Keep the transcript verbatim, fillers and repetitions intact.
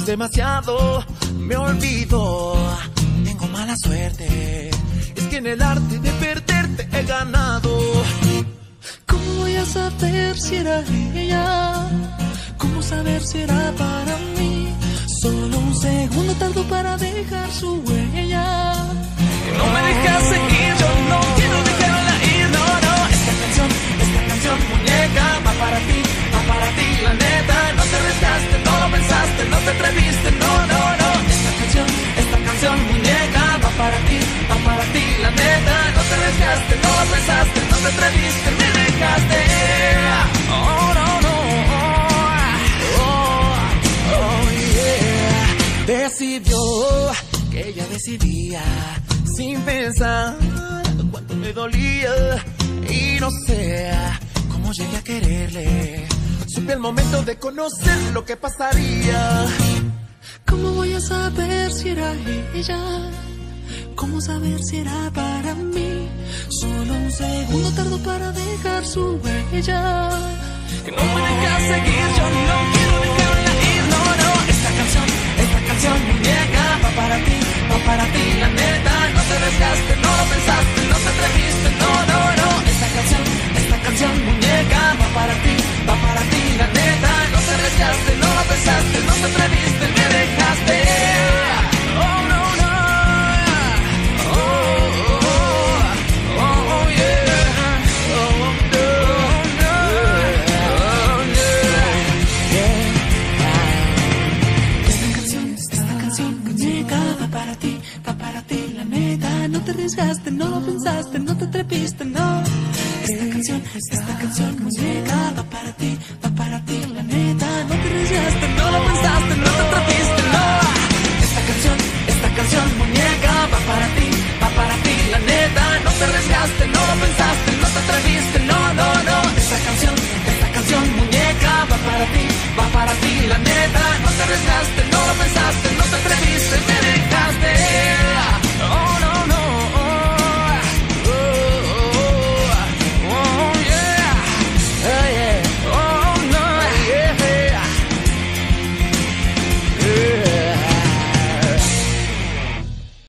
demasiado, me olvido. Tengo mala suerte, es que en el arte de perderte he ganado. ¿Cómo voy a saber si era ella? ¿Cómo saber si era para mí? Solo un segundo tardo para dejar su huella. No me dejas seguir, yo no quiero dejarla ir, no, no. Esta canción, esta canción, muñeca, va para ti, va para ti, la neta. No te arriesgaste, no lo pensaste, no te atreviste, no, no, no. Esta canción, esta canción, muñeca, va para ti, va para ti, la neta. No te arriesgaste, no lo pensaste, no te atreviste, me dejaste. Oh, no, no, oh, oh, yeah. Decidió que ella decidía sin pensar cuánto me dolía. Y no sé cómo llegué a quererle. Supe el momento de conocer lo que pasaría. ¿Cómo voy a saber si era ella? ¿Cómo saber si era para mí? Solo un segundo tardo para dejar su huella. Que no me dejas seguir, yo no quiero dejarla ir, no, no. Esta canción, esta canción, muñeca, va para ti, va para ti, la neta. No te arriesgaste, no lo pensaste, no te atreviste, no, no, no. Esta canción, esta canción, muñeca, va para ti, va para ti, la neta. No te arriesgaste, no lo pensaste, no te atreviste, me dejaste. Oh, no, no. Oh, oh, oh, oh, yeah. Oh, no, no. Oh, yeah. Esta canción, esta canción, muñeca, va para ti, va para ti, la neta. No te arriesgaste, no lo pensaste, no te atreviste, no. Esta canción, esta canción, muñeca, va para ti, va para ti, la neta. No te arriesgaste, no lo pensaste, no te atreviste, no. Esta canción, esta canción, muñeca, va para ti, va para ti, la neta. No te arriesgaste, no lo pensaste, no te atreviste, no, no, no. Esta canción, esta canción, muñeca, va para ti, va para ti, la neta. No te arriesgaste, no